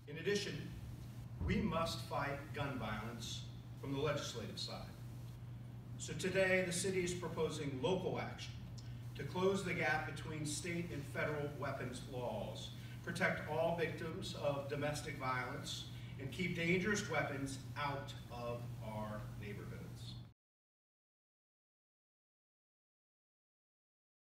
In addition, we must fight gun violence from the legislative side. So today, the city is proposing local action to close the gap between state and federal weapons laws, protect all victims of domestic violence, and keep dangerous weapons out